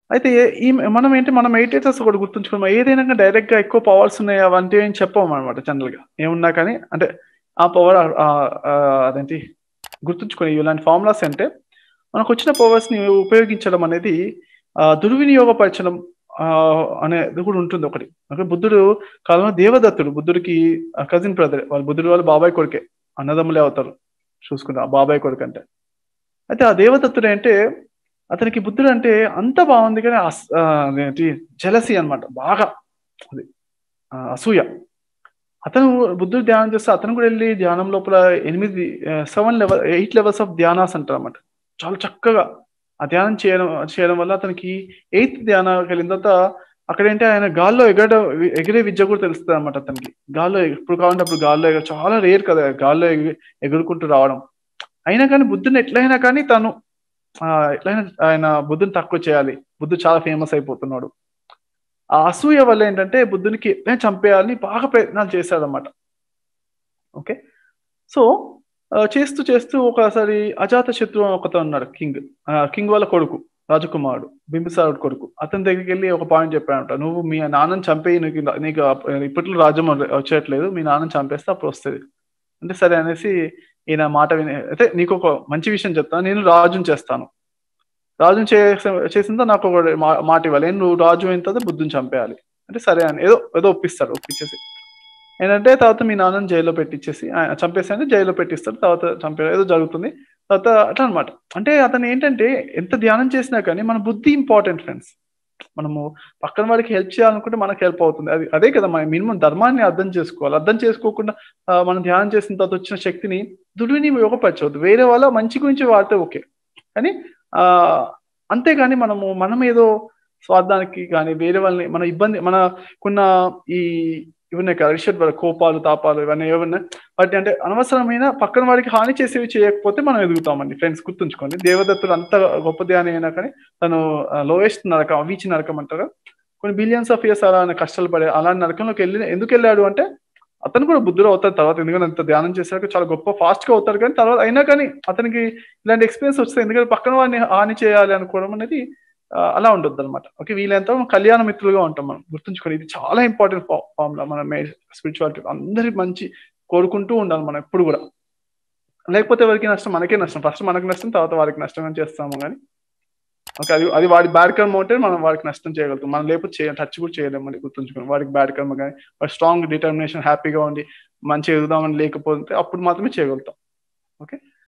అయితే ఈ మనం ఏంటి మన మెడిటేటర్స్ ఒకటి గుర్తుంచుకున్నాం. ఏదైనా డైరెక్ట్‌గా ఎక్కువ పవర్స్ ఉన్నాయి అవంటే ఏం చెప్పమనమాట జనరల్‌గా. ఏమున్నా కానీ అంటే ఆ పవర్ అదేంటి గుర్తుంచుకొని ఇలాంటి ఫార్ములాస్ అంటే మనకొచ్చిన పవర్స్‌ని ఉపయోగించడం అనేది దుర్వినియోగపరచడం అనేది కూడా ఉంటుంది ఒకటి. అంటే బుద్ధుడు కాలంలో దేవదత్తుడు బుద్ధుడికి కజిన్ బ్రదర్. బుద్ధుడు వాళ్ళ బాబాయ్ కొడుకే. అన్నదమ్ములే అవుతారు చూసుకుంటే ఆ బాబాయ్ కొడుకంటే. అయితే ఆ దేవదత్తుడు అంటే అతనికి బుద్ధుడు అంటే అంత బాగుంది కానీ అదేంటి జెలసీ అన్నమాట బాగా అది అసూయ. అతను బుద్ధుడు ధ్యానం చేస్తే అతను కూడా వెళ్ళి ధ్యానం లోపల 8 లెవెల్స్ ఆఫ్ ధ్యానాస్ అంటారన్నమాట. చాలా చక్కగా ఆ ధ్యానం చేయడం చేయడం వల్ల అతనికి ఎయిత్ ధ్యానానికి వెళ్ళిన తర్వాత అక్కడేంటి ఆయన గాల్లో ఎగిరే విద్య కూడా తెలుస్తదన్నమాట అతనికి. గాల్లో ఎప్పుడు కావాలంటే అప్పుడు గాల్లో చాలా రేర్ కదా! గాల్లో ఎగురుకుంటూ రావడం. అయినా కానీ బుద్ధుడిని ఎట్లైనా కానీ తను ఎట్లైనా ఆయన బుద్ధుని తక్కువ చేయాలి. బుద్ధుడు చాలా ఫేమస్ అయిపోతున్నాడు. ఆ అసూయ వల్ల ఏంటంటే బుద్ధునికి ఎట్లైనా చంపేయాలని బాగా ప్రయత్నాలు చేశాడన్నమాట. ఓకే. సో, చేస్తూ చేస్తూ ఒకసారి అజాతశత్రు అని ఒకతనున్నాడు కింగ్. కింగ్ వాళ్ళ కొడుకు. రాజకుమారుడు. బింబిసారుడు కొడుకు. అతని దగ్గరికెళ్ళి ఒక పాయింట్ చెప్పాడంట. "నువ్వు మీ నాన్నని చంపేయి నీకు ఇప్పట్లో రాజ్యం వచ్చేయట్లేదు. మీ నాన్నని చంపేస్తే అప్పుడొస్తది." అంటే సరే అనేసి ఈయన మాట విని అయితే నీకొక మంచి విషయం చెప్తాను. నేను రాజుని చేస్తాను. రాజుని చేసిన తర్వాత నాకొక మాటివ్వాలి. నువ్వు రాజు అయిన తర్వాత బుద్ధుని చంపేయాలి. అంటే సరే అని ఏదో ఏదో ఒప్పిస్తాడు. ఒప్పించేసి ఏంటంటే తర్వాత మీ నాన్నని జైల్‌లో పెట్టిచ్చేసి చంపేసాను జైల్‌లో పెట్టిస్తాడు. తర్వాత ఏదో జరుగుతుంది. తర్వాత అట్లా అన్నమాట. అంటే అతనేంటంటే ఎంత ధ్యానం చేసినా కానీ మన బుద్ధి ఇంపార్టెంట్ ఫ్రెండ్స్. మనము పక్కన వాడికి హెల్ప్ చేయాలనుకుంటే మనకు హెల్ప్ అవుతుంది. అదే కదా! మినిమమ్ ధర్మాన్ని అర్థం చేసుకోవాలి. అర్థం చేసుకోకుండా మనం ధ్యానం చేసిన తర్వాత వచ్చిన శక్తిని దుర్వినియోగపరచవద్దు. వేరే వాళ్ళ మంచి గురించి వాడితే ఓకే. కానీ ఆహ్, అంతేగాని మనమేదో స్వార్థానికి గాని, వేరే వాళ్ళని మనకున్న ఈ ఇవున్నాయి కదా! కోపాలు, తాపాలు ఇవన్నీ ఏవన్నా వాటి అంటే అనవసరమైన పక్కన వాడికి హాని చేసేవి చేయకపోతే మనం ఎదుగుతామండి ఫ్రెండ్స్ గుర్తుంచుకోండి. దేవదత్తుడు అంత గొప్ప ధ్యాని అయినా కానీ తను లోయెస్ట్ నరకం, అవీచి నరకం అంటారు. కొన్ని బిలియన్స్ ఆఫ్ ఇయర్స్ అలానే కష్టాలు పడే అలాంటి నరకంలోకెళ్ళి ఎందుకెళ్ళాడు అంటే అతను కూడా బుద్ధుడు అవుతాడు తర్వాత. ఎందుకంటే అంత ధ్యానం చేసాక చాలా గొప్ప ఫాస్ట్‌గా అవుతాడు కానీ తర్వాత అయినా కానీ అతనికి ఇలాంటి ఎక్స్‌పీరియన్స్ వస్తాయి. ఎందుకంటే పక్కన వాడిని హాని చేయాలి అనుకోవడం అనేది అలా ఉండొద్దనమాట. ఓకే. వీలైనంత వరకు కళ్యాణ మిత్రులుగా ఉంటాం మనం. గుర్తుంచుకోండి. ఇది చాలా ఇంపార్టెంట్ ఫార్ములా మన స్పిరిచువాలిటీ. అందరి మంచి కోరుకుంటూ ఉండాలి మనం ఎప్పుడు గూడా. లేకపోతే ఎవరికి నష్టం? మనకే నష్టం. ఫస్ట్ మనకు నష్టం. తర్వాత వాడికి నష్టం అని చేస్తాము గానీ ఓకే. అది అది వాడి బ్యాడ్ కర్మ ఉంటే మనం వాడికి నష్టం చేయగలుగుతాం. మనం లేకపోతే టచ్ కూడా చేయలేమండి గుర్తుంచుకోండి. వాడికి బ్యాడ్ కర్మ గాని, వాడు స్ట్రాంగ్ డిటర్మినేషన్ హ్యాపీగా ఉండి మంచిగా ఎదుగుదామని లేకపోతే అప్పుడు మాత్రమే చేయగలుగుతాం. ఓకే.